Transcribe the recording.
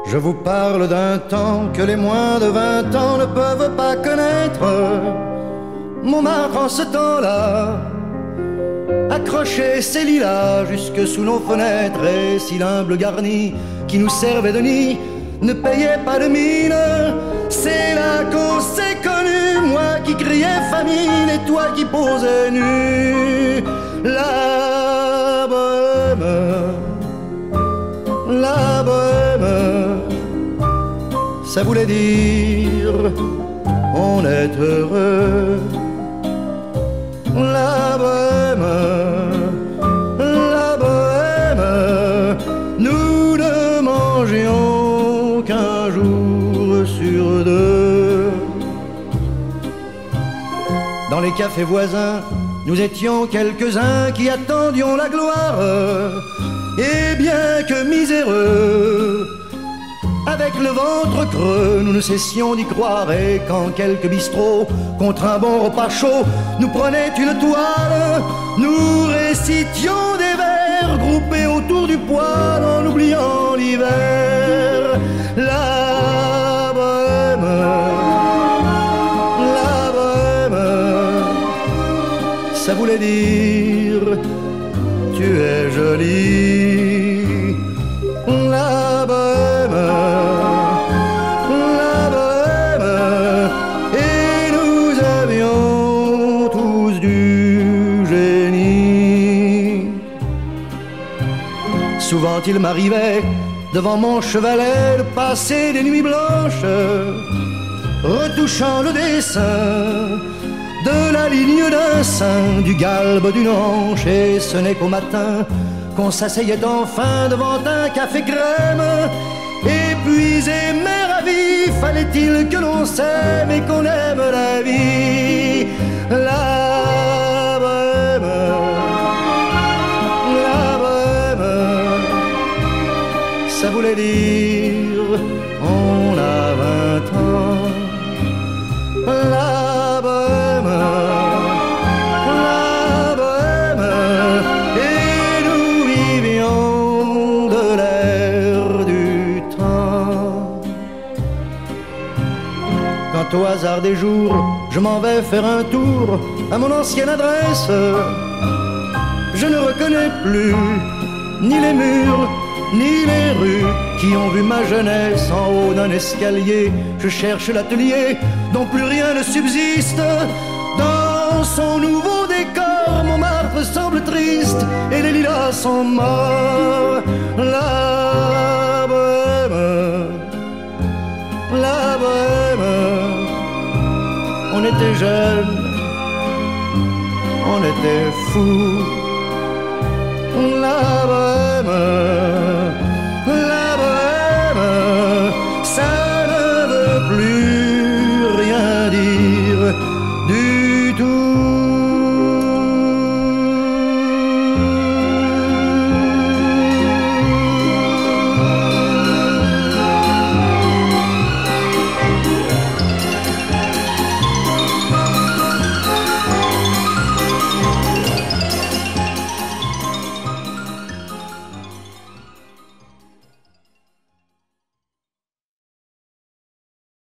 Je vous parle d'un temps que les moins de 20 ans ne peuvent pas connaître. Montmartre en ce temps-là accrochait ses lilas jusque sous nos fenêtres, et si l'humble garni qui nous servait de nid ne payait pas de mine, c'est là qu'on s'est connus, moi qui criais famine et toi qui posais nu. La bohème, la bohème, ça voulait dire on est heureux. La bohème, la bohème, nous ne mangions qu'un jour sur deux. Dans les cafés voisins, nous étions quelques-uns qui attendions la gloire. Et bien que miséreux, avec le ventre creux, nous ne cessions d'y croire. Et quand quelques bistrots, contre un bon repas chaud, nous prenaient une toile, nous récitions des vers groupés autour du poêle en oubliant l'hiver. La bohème, la bohème, ça voulait dire tu es jolie. La bohème, la bohème, et nous avions tous du génie. Souvent il m'arrivait devant mon chevalet de passer des nuits blanches, retouchant le dessin de la ligne d'un sein, du galbe d'une hanche, et ce n'est qu'au matin qu'on s'asseyait enfin devant un café crème. Épuisé mais ravi, fallait-il que l'on s'aime et qu'on aime la vie. La bohème, la bohème, ça voulait dire on a 20 ans. La bohème, la bohème, et nous vivions de l'air du temps. Quand au hasard des jours, je m'en vais faire un tour à mon ancienne adresse, je ne reconnais plus ni les murs, ni les rues qui ont vu ma jeunesse en haut d'un escalier. Je cherche l'atelier dont plus rien ne subsiste. Dans son nouveau décor, Montmartre semble triste et les lilas sont morts. La bohème, la bohème, on était jeunes, on était fous. La bohème,